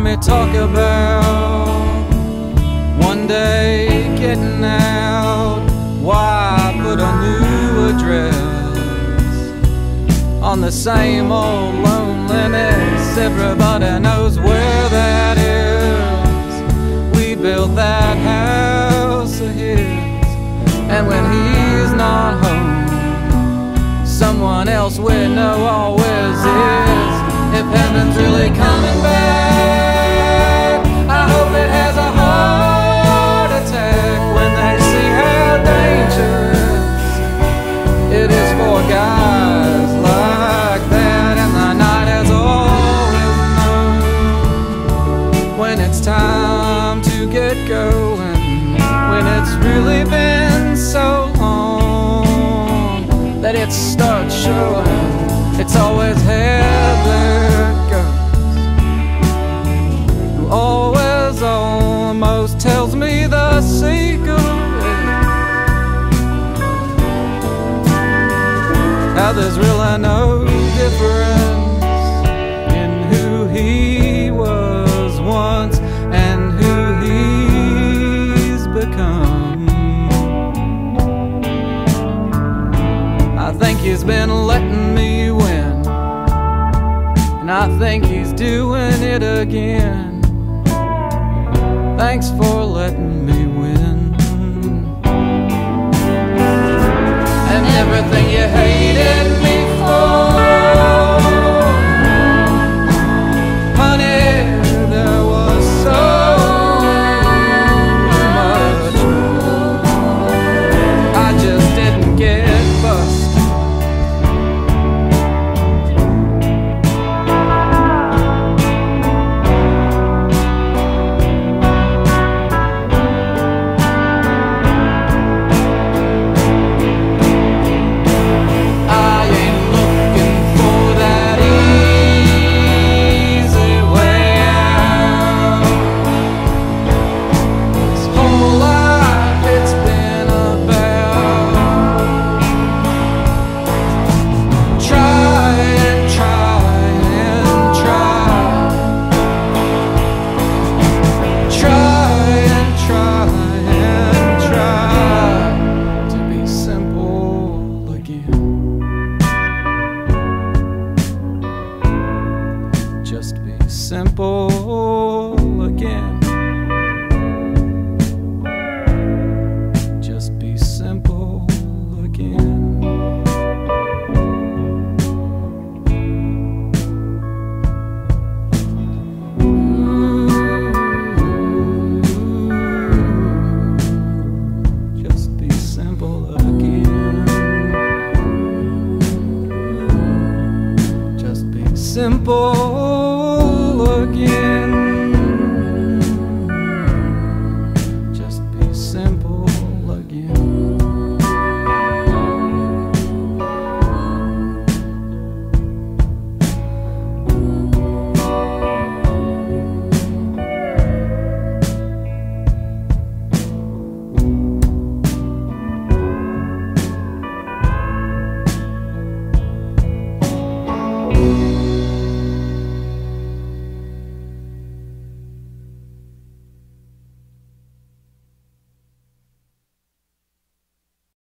me talk about one day getting out. Why put a new address on the same old loneliness? Everybody knows where that is. We built that house of his, and when he's not home, someone else we know always is. If heaven's really coming back, I hope it has a heart attack when they see how dangerous it is for guys like that. And the night has always known when it's time to get going, when it's really been so long that it starts showing. It's always Heather Goes, who always almost tells me the secret, how there's really no difference in who he was once and who he's become. I think he's been letting me win, and I think he's doing it again. Thanks for letting me win. And everything you hated me for, honey, there was so much more. I just didn't get busted. Just be simple again. Just be simple again. Just be simple again. Just be simple.